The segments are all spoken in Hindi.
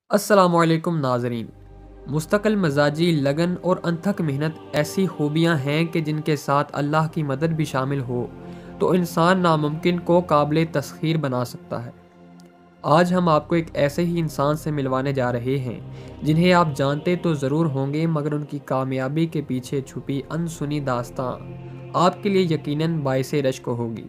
अस्सलामुअलैकुम नाज़रीन। मुस्तकिल मजाजी लगन और अनथक मेहनत ऐसी खूबियाँ हैं कि जिनके साथ अल्लाह की मदद भी शामिल हो तो इंसान नामुमकिन को काबिल तस्खीर बना सकता है। आज हम आपको एक ऐसे ही इंसान से मिलवाने जा रहे हैं जिन्हें आप जानते तो ज़रूर होंगे, मगर उनकी कामयाबी के पीछे छुपी अनसुनी दास्तां आपके लिए यकीनन बाइसे रश्क होगी।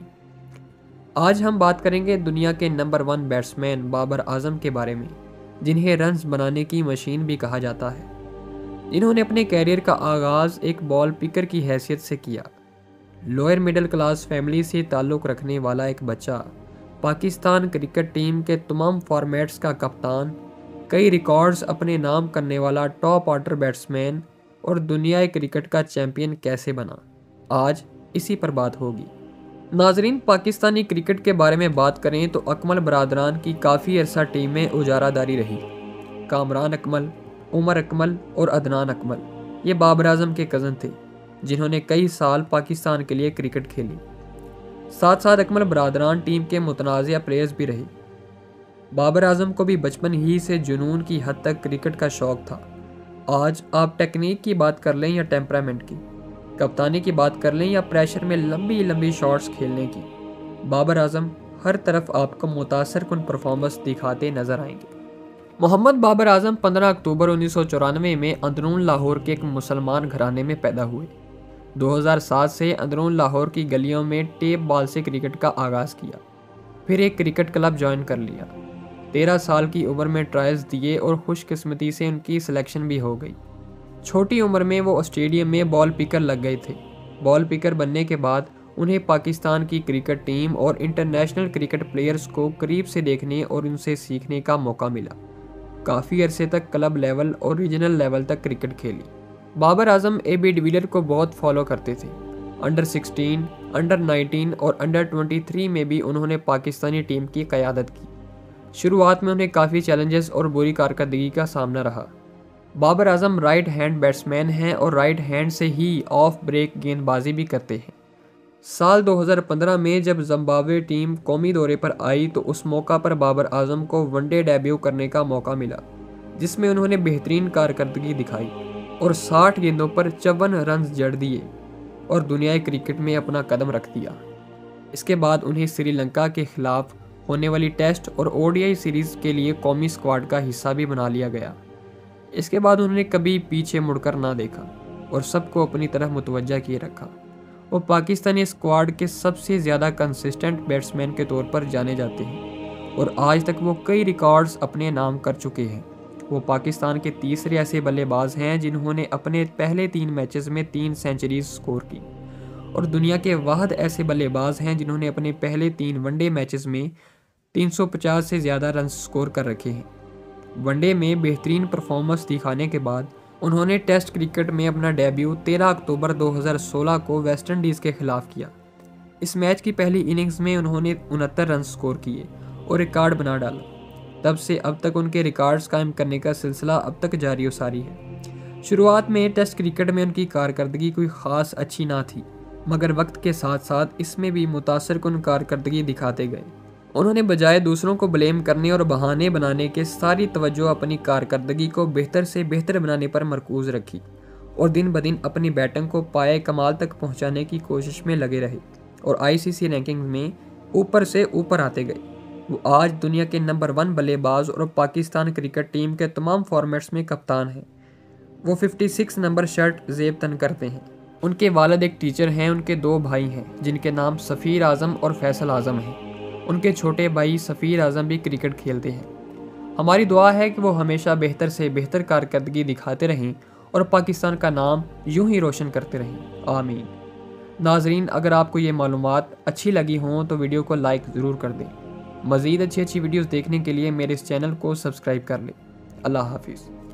आज हम बात करेंगे दुनिया के नंबर 1 बैट्समैन बाबर आजम के बारे में, जिन्हें रन्स बनाने की मशीन भी कहा जाता है। जिन्होंने अपने कैरियर का आगाज़ एक बॉल पिकर की हैसियत से किया। लोअर मिडिल क्लास फैमिली से ताल्लुक़ रखने वाला एक बच्चा, पाकिस्तान क्रिकेट टीम के तमाम फॉर्मेट्स का कप्तान, कई रिकॉर्ड्स अपने नाम करने वाला टॉप ऑर्डर बैट्समैन और दुनियाई क्रिकेट का चैम्पियन कैसे बना, आज इसी पर बात होगी। नाजरीन, पाकिस्तानी क्रिकेट के बारे में बात करें तो अकमल बरादरान की काफ़ी अरसा टीम में उजारादारी रही। कामरान अकमल, उमर अकमल और अदनान अकमल ये बाबर आजम के कज़न थे, जिन्होंने कई साल पाकिस्तान के लिए क्रिकेट खेली। साथ साथ अकमल बरादरान टीम के मुतनाज़िया प्लेयर्स भी रहे। बाबर आजम को भी बचपन ही से जुनून की हद तक क्रिकेट का शौक़ था। आज आप टेक्निक की बात कर लें या टेम्परामेंट की, कप्तानी की बात कर लें या प्रेशर में लंबी लंबी शॉट्स खेलने की, बाबर आजम हर तरफ आपको मुतासर कुन परफॉर्मेंस दिखाते नजर आएंगे। मोहम्मद बाबर आजम 15 अक्टूबर 1994 में अंदरून लाहौर के एक मुसलमान घराने में पैदा हुए। 2007 से अंदरून लाहौर की गलियों में टेप बॉल से क्रिकेट का आगाज़ किया, फिर एक क्रिकेट क्लब ज्वाइन कर लिया। 13 साल की उम्र में ट्रायल्स दिए और खुशकिस्मती से उनकी सिलेक्शन भी हो गई। छोटी उम्र में वो स्टेडियम में बॉल पिकर लग गए थे। बॉल पिकर बनने के बाद उन्हें पाकिस्तान की क्रिकेट टीम और इंटरनेशनल क्रिकेट प्लेयर्स को करीब से देखने और उनसे सीखने का मौका मिला। काफ़ी अरसे तक क्लब लेवल और रीजनल लेवल तक क्रिकेट खेली। बाबर आजम AB डिविलियर को बहुत फॉलो करते थे। अंडर 16, अंडर 19 और अंडर 23 में भी उन्होंने पाकिस्तानी टीम की क़यादत की। शुरुआत में उन्हें काफ़ी चैलेंजेस और बुरी कारकर्दगी का सामना रहा। Babar Azam right hand batsman हैं और राइट हैंड से ही ऑफ ब्रेक गेंदबाजी भी करते हैं। साल 2015 में जब जिम्बाब्वे टीम कौमी दौरे पर आई तो उस मौका पर बाबर आजम को वनडे डेब्यू करने का मौका मिला, जिसमें उन्होंने बेहतरीन कारकर्दगी दिखाई और 60 गेंदों पर 54 रन जड़ दिए और दुनियाई क्रिकेट में अपना कदम रख दिया। इसके बाद उन्हें श्रीलंका के खिलाफ होने वाली टेस्ट और ODI सीरीज़ के लिए कौमी स्क्वाड का हिस्सा भी बना लिया गया। इसके बाद उन्होंने कभी पीछे मुड़कर ना देखा और सबको अपनी तरफ मुतवज्जा किए रखा। वो पाकिस्तानी स्क्वाड के सबसे ज़्यादा कंसिस्टेंट बैट्समैन के तौर पर जाने जाते हैं और आज तक वो कई रिकॉर्ड्स अपने नाम कर चुके हैं। वो पाकिस्तान के तीसरे ऐसे बल्लेबाज हैं जिन्होंने अपने पहले 3 मैचेस में 3 सेंचुरीज स्कोर की और दुनिया के वाहिद ऐसे बल्लेबाज हैं जिन्होंने अपने पहले 3 वनडे मैचेस में 350 से ज़्यादा रन स्कोर कर रखे हैं। वनडे में बेहतरीन परफॉर्मेंस दिखाने के बाद उन्होंने टेस्ट क्रिकेट में अपना डेब्यू 13 अक्टूबर 2016 को वेस्ट इंडीज़ के खिलाफ किया। इस मैच की पहली इनिंग्स में उन्होंने 69 रन स्कोर किए और रिकॉर्ड बना डाला। तब से अब तक उनके रिकॉर्ड्स कायम करने का सिलसिला अब तक जारी व सारी है। शुरुआत में टेस्ट क्रिकेट में उनकी कारकर्दगी कोई ख़ास अच्छी ना थी, मगर वक्त के साथ साथ इसमें भी मुतासर कुन कारकर्दगी दिखाते गए। उन्होंने बजाय दूसरों को ब्लेम करने और बहाने बनाने के सारी तवज्जो अपनी कारकर्दगी को बेहतर से बेहतर बनाने पर मरकूज़ रखी और दिन ब दिन अपनी बैटिंग को पाए कमाल तक पहुंचाने की कोशिश में लगे रहे और ICC रैंकिंग में ऊपर से ऊपर आते गए। वो आज दुनिया के नंबर 1 बल्लेबाज और पाकिस्तान क्रिकेट टीम के तमाम फॉर्मेट्स में कप्तान हैं। वो 56 नंबर शर्ट ज़ेब तन करते हैं। उनके वालिद एक टीचर हैं। उनके 2 भाई हैं जिनके नाम सफ़ीर आज़म और फैसल आज़म हैं। उनके छोटे भाई सफ़ीर आज़म भी क्रिकेट खेलते हैं। हमारी दुआ है कि वो हमेशा बेहतर से बेहतर कारकर्दगी दिखाते रहें और पाकिस्तान का नाम यूं ही रोशन करते रहें। आमीन। नाजरीन, अगर आपको ये मालूमात अच्छी लगी हों तो वीडियो को लाइक ज़रूर कर दें। मज़ीद अच्छी वीडियोज़ देखने के लिए मेरे इस चैनल को सब्सक्राइब कर लें। अल्लाह हाफिज़।